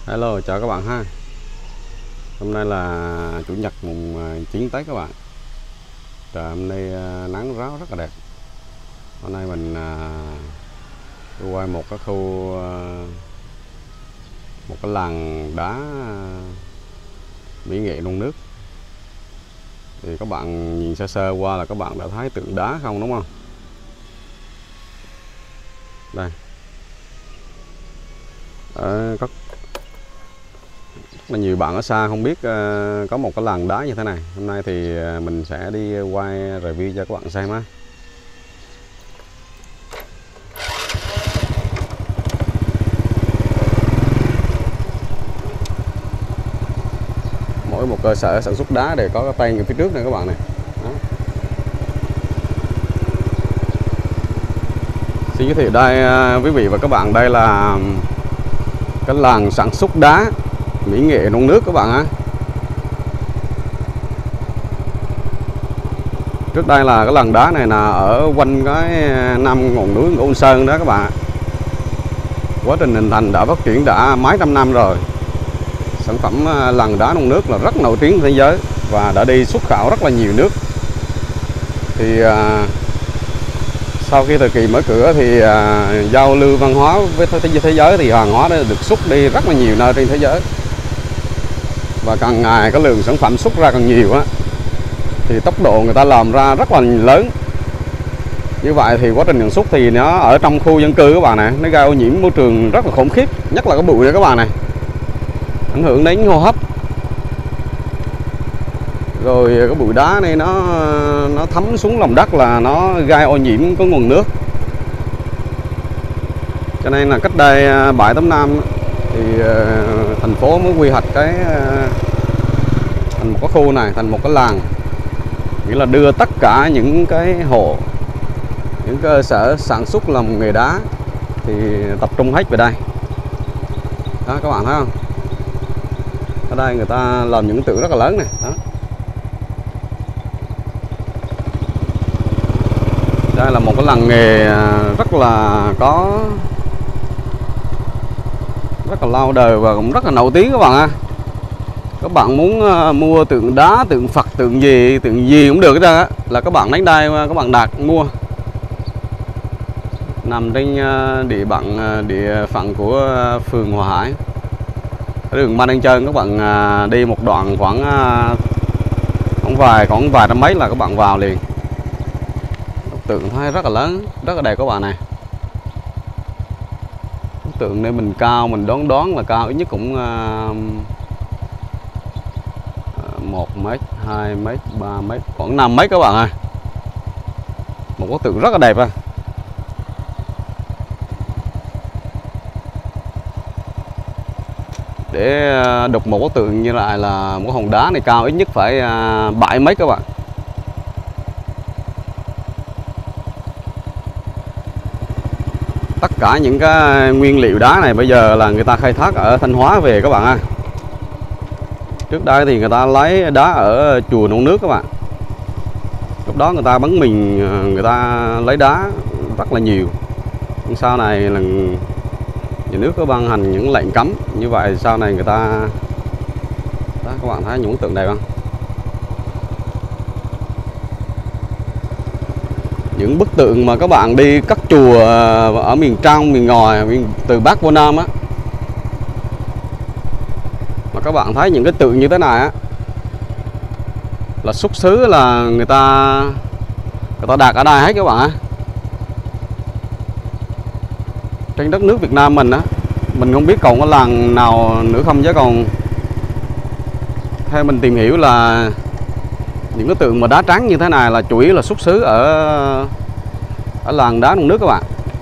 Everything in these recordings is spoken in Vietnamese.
Hello, chào các bạn ha. Hôm nay là Chủ nhật mùng 9 Tết các bạn. Trời hôm nay nắng ráo rất là đẹp. Hôm nay mình đi quay một cái khu một cái làng đá mỹ nghệ non nước. Thì các bạn nhìn sơ sơ qua là các bạn đã thấy tượng đá không, đúng không? Đây. Rất là nhiều bạn ở xa không biết có một cái làng đá như thế này. Hôm nay thì mình sẽ đi quay review cho các bạn xem á. Mỗi một cơ sở sản xuất đá đều có cái tên ở phía trước này các bạn này. Đó. Xin giới thiệu đây quý vị và các bạn, đây là cái làng sản xuất đá mỹ nghệ non nước các bạn á. Trước đây là cái làng đá này là ở quanh cái năm ngọn núi Ngũ Sơn đó các bạn. Quá trình hình thành đã phát triển đã mấy trăm năm rồi. Sản phẩm làng đá non nước là rất nổi tiếng thế giới và đã đi xuất khẩu rất là nhiều nước. Thì sau khi thời kỳ mở cửa thì giao lưu văn hóa với thế giới thì hàng hóa đã được xuất đi rất là nhiều nơi trên thế giới. Và càng ngày cái lượng sản phẩm xuất ra càng nhiều á, thì tốc độ người ta làm ra rất là lớn. Như vậy thì quá trình sản xuất thì nó ở trong khu dân cư các bạn này, nó gây ô nhiễm môi trường rất là khủng khiếp, nhất là cái bụi này các bạn này, ảnh hưởng đến hô hấp. Rồi cái bụi đá này nó thấm xuống lòng đất là nó gây ô nhiễm cái nguồn nước. Cho nên là cách đây 7-8 năm thì thành phố mới quy hoạch cái thành một cái khu này thành một cái làng, nghĩa là đưa tất cả những cái hộ, những cơ sở sản xuất làm nghề đá thì tập trung hết về đây. Đó các bạn thấy không? Ở đây người ta làm những tượng rất là lớn này. Đó. Đây là một cái làng nghề rất là lâu đời và cũng rất là nổi tiếng các bạn ạ. Các bạn muốn mua tượng đá, tượng Phật, tượng gì cũng được hết trơn á, là các bạn đến đây các bạn đặt mua. Nằm trên địa phận của phường Hòa Hải, đường Mai Đăng Trơn. Các bạn đi một đoạn khoảng vài trăm mấy là các bạn vào liền. Tượng thấy rất là lớn, rất là đẹp các bạn này. Tượng này mình cao, mình đoán là cao ít nhất cũng 1 mét, 2 mét, 3 mét, khoảng 5 mét các bạn ơi. Một bức tượng rất là đẹp à. Để đục một bức tượng như lại là một hòn đá này cao ít nhất phải 7 mét các bạn. Tất cả những cái nguyên liệu đá này bây giờ là người ta khai thác ở Thanh Hóa về các bạn ơi. Trước đây thì người ta lấy đá ở chùa Non Nước các bạn. Lúc đó người ta bắn mìn, người ta lấy đá rất là nhiều. Nhưng sau này là nhà nước có ban hành những lệnh cấm. Như vậy sau này người ta đó, các bạn thấy những bức tượng đẹp không? Những bức tượng mà các bạn đi các chùa ở miền trong, miền ngoài, từ Bắc vô Nam á, mà các bạn thấy những cái tượng như thế này á, là xuất xứ là người ta đặt ở đây hết các bạn á. Trên đất nước Việt Nam mình á, mình không biết còn có làng nào nữa không, chứ còn theo mình tìm hiểu là những cái tượng mà đá trắng như thế này là chủ yếu là xuất xứ ở làng đá non nước các bạn.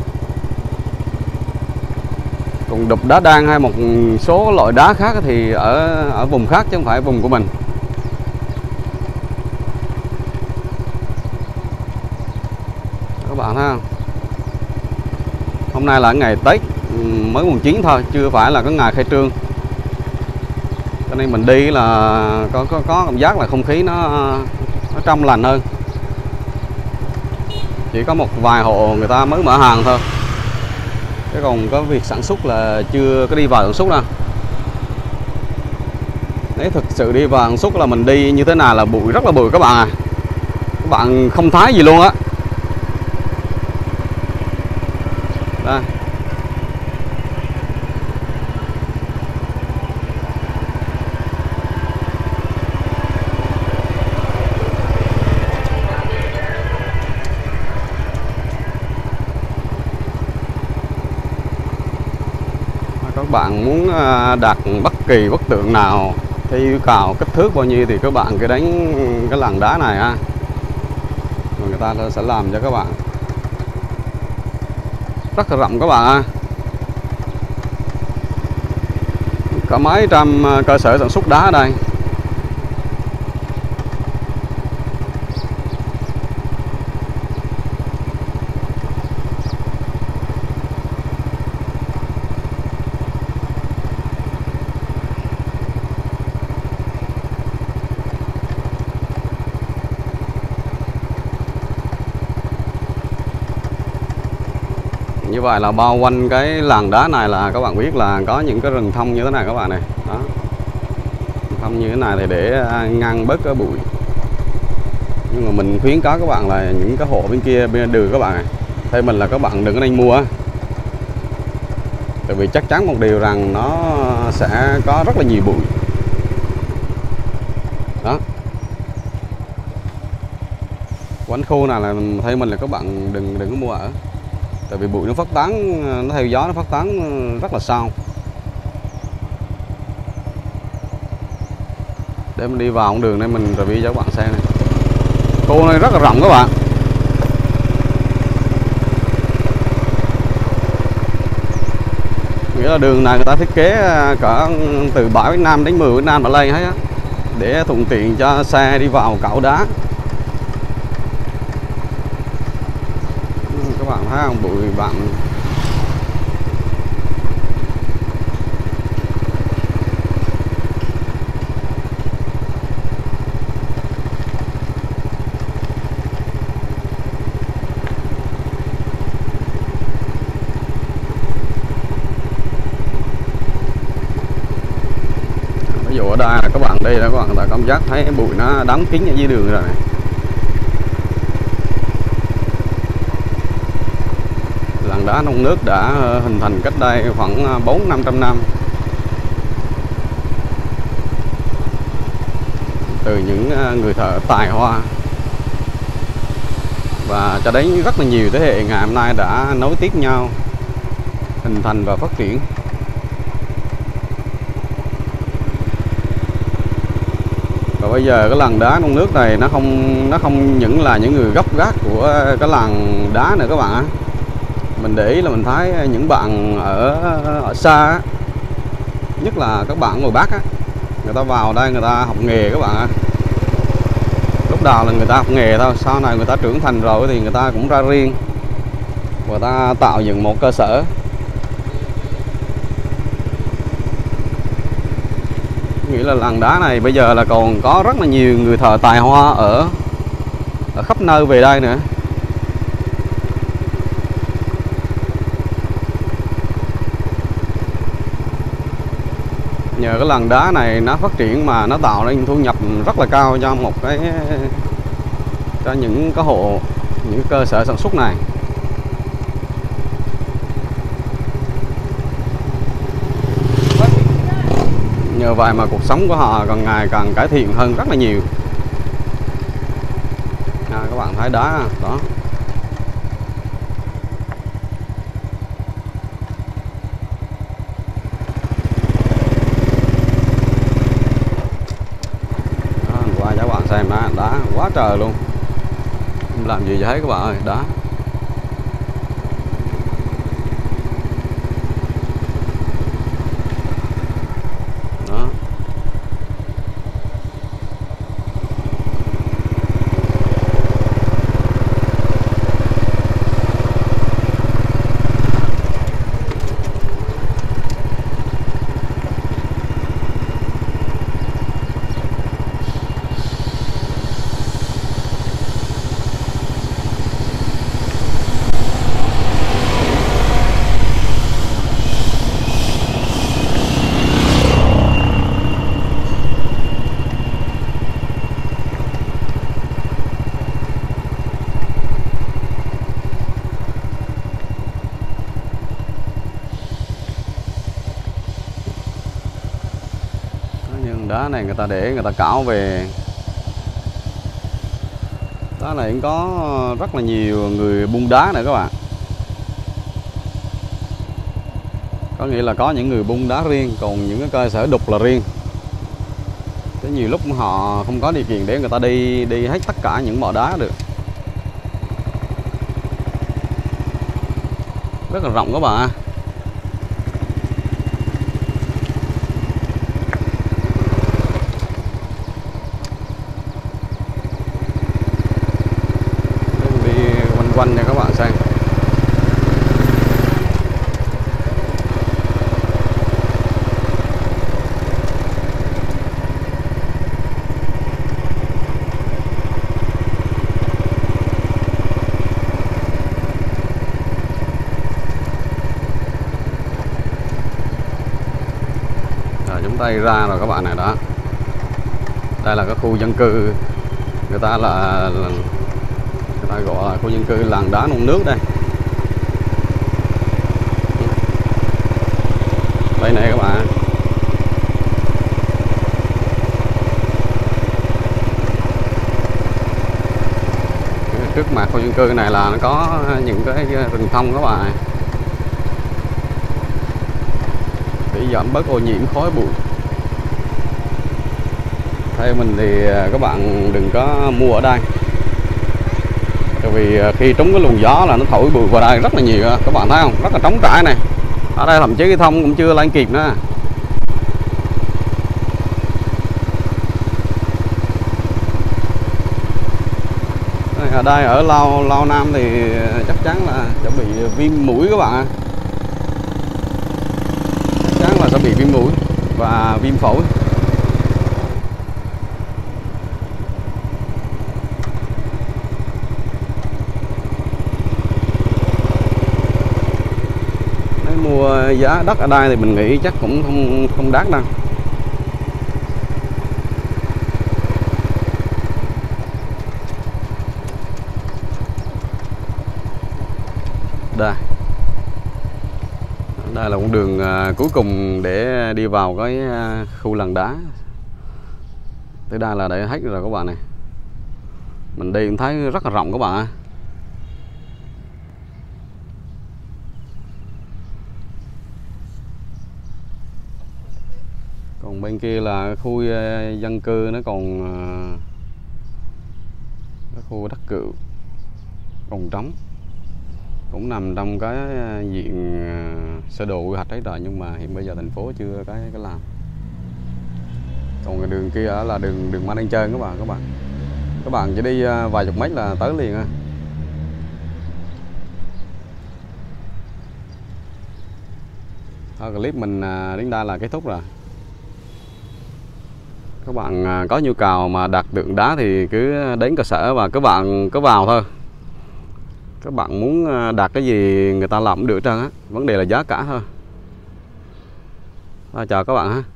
Còn đục đá đan hay một số loại đá khác thì ở vùng khác chứ không phải vùng của mình. Các bạn thấy không? Hôm nay là ngày Tết mới mùng 9 thôi, chưa phải là cái ngày khai trương. Cho nên mình đi là có cảm giác là không khí nó trong lành hơn. Chỉ có một vài hộ người ta mới mở hàng thôi, chứ còn có việc sản xuất là chưa có đi vào sản xuất đâu. Nếu thực sự đi vào Hằng Xuất là mình đi như thế nào là bụi, rất là bụi các bạn à. Các bạn không thấy gì luôn á. Đây. Các bạn muốn đặt bất kỳ bức tượng nào theo yêu cầu kích thước bao nhiêu thì các bạn cứ đánh cái làn đá này ha, rồi người ta sẽ làm cho các bạn. Rất là rộng các bạn ha. Có mấy trăm cơ sở sản xuất đá ở đây. Như vậy là bao quanh cái làn đá này là các bạn biết là có những cái rừng thông như thế này các bạn này. Đó. Thông như thế này thì để ngăn bớt cái bụi. Nhưng mà mình khuyến cáo các bạn là những cái hộ bên kia bên đường các bạn này, theo mình là các bạn đừng có nên mua. Tại vì chắc chắn một điều rằng nó sẽ có rất là nhiều bụi. Đó. Quanh khu này là theo mình là các bạn đừng có mua ở. Tại vì bụi nó phát tán, nó theo gió nó phát tán rất là sao. Để mình đi vào con đường này mình review cho các bạn xem này. Khu này rất là rộng các bạn. Nghĩa là đường này người ta thiết kế cỡ từ 7 Nam đến 10 Nam trở lên hết á, để thuận tiện cho xe đi vào cạo đá. Các bạn thấy không, bụi bạn. Ví dụ ở đây là các bạn đi là các bạn đã cảm giác thấy bụi nó đóng kín ở dưới đường rồi này. Làn đá non nước đã hình thành cách đây khoảng 400-500 năm. Từ những người thợ tài hoa và cho đến rất là nhiều thế hệ ngày hôm nay đã nối tiếp nhau hình thành và phát triển. Và bây giờ cái làn đá non nước này nó không những là những người gốc gác của cái làn đá nữa các bạn. Mình để ý là mình thấy những bạn ở xa, nhất là các bạn ngoài Bắc á, người ta vào đây người ta học nghề các bạn ạ. Lúc đầu là người ta học nghề thôi, sau này người ta trưởng thành rồi thì người ta cũng ra riêng và ta tạo dựng một cơ sở. Nghĩa là làng đá này bây giờ là còn có rất là nhiều người thợ tài hoa ở khắp nơi về đây nữa. Nhờ cái làng đá này nó phát triển mà nó tạo nên thu nhập rất là cao cho những cái hộ, những cơ sở sản xuất này. Nhờ vậy mà cuộc sống của họ càng ngày càng cải thiện hơn rất là nhiều. Các bạn thấy đá đó. Qua cho các bạn xem đá quá trời luôn. Không làm gì cho thấy các bạn ơi, đá. Đá này người ta để người ta cảo về. Đá này cũng có rất là nhiều người buôn đá nữa các bạn. Có nghĩa là có những người buôn đá riêng, còn những cái cơ sở đục là riêng. Thế nhiều lúc họ không có điều kiện để người ta đi hết tất cả những mỏ đá được. Rất là rộng các bạn. Đi quanh quanh cho các bạn xem. Chúng ta ra rồi các bạn này đó. Đây là cái khu dân cư, người ta gọi là khu dân cư làng đá non nước đây. Đây này các bạn. Trước mặt khu dân cư này là nó có những cái rừng thông các bạn. Để giảm bớt ô nhiễm khói bụi. Theo mình thì các bạn đừng có mua ở đây. Tại vì khi trúng cái luồng gió là nó thổi bụi vào đây rất là nhiều. Các bạn thấy không? Rất là trống trải này. Ở đây thậm chí cái thông cũng chưa lên kịp nữa. Ở đây ở Lao Nam thì chắc chắn là sẽ bị viêm mũi các bạn. Chắc chắn là sẽ bị viêm mũi và viêm phổi. Nếu mua giá đất ở đây thì mình nghĩ chắc cũng không đắt đâu. Đây là con đường cuối cùng để đi vào cái khu làng đá. Tới đây là để hết rồi các bạn này. Mình đi cũng thấy rất là rộng các bạn. Còn bên kia là khu dân cư, nó còn cái khu đất cựu còn trống, cũng nằm trong cái diện sơ đồ quy hoạch đấy rồi, nhưng mà hiện bây giờ thành phố chưa cái làm. Còn cái đường kia là đường Mai Đăng Trơn các bạn chỉ đi vài chục mét là tới liền. Thôi clip mình đến đây là kết thúc rồi. Các bạn có nhu cầu mà đặt tượng đá thì cứ đến cơ sở và các bạn cứ vào thôi. Các bạn muốn đặt cái gì người ta làm cũng được hết trơn á, vấn đề là giá cả thôi. Chào các bạn ha.